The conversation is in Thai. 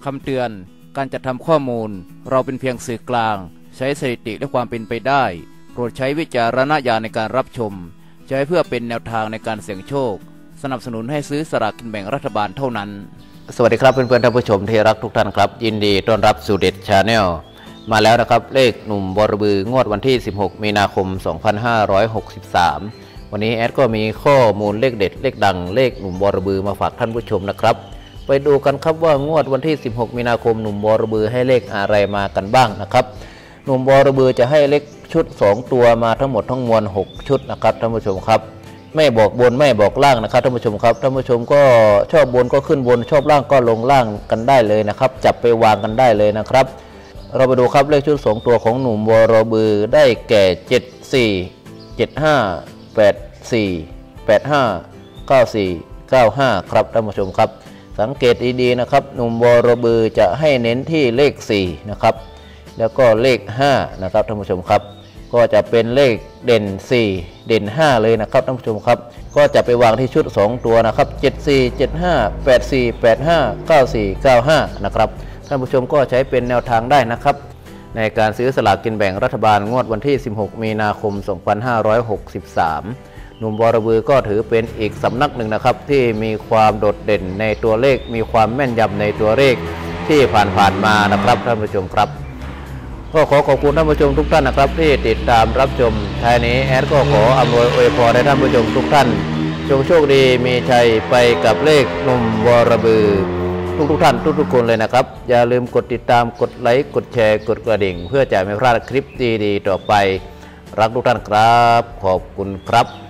คำเตือนการจัดทำข้อมูลเราเป็นเพียงสื่อกลางใช้สถิติและความเป็นไปได้โปรดใช้วิจารณญาณในการรับชมใช้เพื่อเป็นแนวทางในการเสี่ยงโชคสนับสนุนให้ซื้อสลากกินแบ่งรัฐบาลเท่านั้นสวัสดีครับเพื่อนๆท่านผู้ชมที่รักทุกท่านครับยินดีต้อนรับสู่เด็ดชาแนลมาแล้วนะครับเลขหนุ่มบรบืองวดวันที่16มีนาคม2563วันนี้แอดก็มีข้อมูลเลขเด็ดเลขดังเลขหนุ่มบรบือมาฝากท่านผู้ชมนะครับไปดูกันครับว่างวดวันที่16มีนาคมหนุ่มบรบือให้เลขอะไรมากันบ้างนะครับหนุ่มบรบือจะให้เลขชุด2ตัวมาทั้งหมดทั้งมวล6ชุดนะครับท่านผู้ชมครับไม่บอกบนไม่บอกล่างนะครับท่านผู้ชมครับท่านผู้ชมก็ชอบบนก็ขึ้นบนชอบล่างก็ลงล่างกันได้เลยนะครับจับไปวางกันได้เลยนะครับเราไปดูครับเลขชุด2ตัวของหนุ่มบรบือได้แก่74 75 84 85 94 95ครับท่านผู้ชมครับสังเกตดีๆนะครับหนุ่มบรบือจะให้เน้นที่เลข4นะครับแล้วก็เลข5นะครับท่านผู้ชมครับก็จะเป็นเลขเด่น4เด่น5เลยนะครับท่านผู้ชมครับก็จะไปวางที่ชุด2ตัวนะครับ74 75 84 85 94 95นะครับท่านผู้ชมก็ใช้เป็นแนวทางได้นะครับในการซื้อสลากกินแบ่งรัฐบาลงวดวันที่16มีนาคม2563หนุ่มบรบือก็ถือเป็นอีกสำนักหนึ่งนะครับที่มีความโดดเด่นในตัวเลขมีความแม่นยำในตัวเลขที่ผ่านมานะครับท่านผู้ชมครับก็ขอบคุณท่านผู้ชมทุกท่านนะครับที่ติดตามรับชมท้ายนี้แอดก็ขออำนวยอวยพรให้ท่านผู้ชมทุกท่านจงโชคดีมีชัยไปกับเลขหนุ่มบรบือทุกท่านทุกคนเลยนะครับอย่าลืมกดติดตามกดไลค์กดแชร์กดกระดิ่งเพื่อจะไม่พลาดคลิปดีๆต่อไปรักทุกท่านครับขอบคุณครับ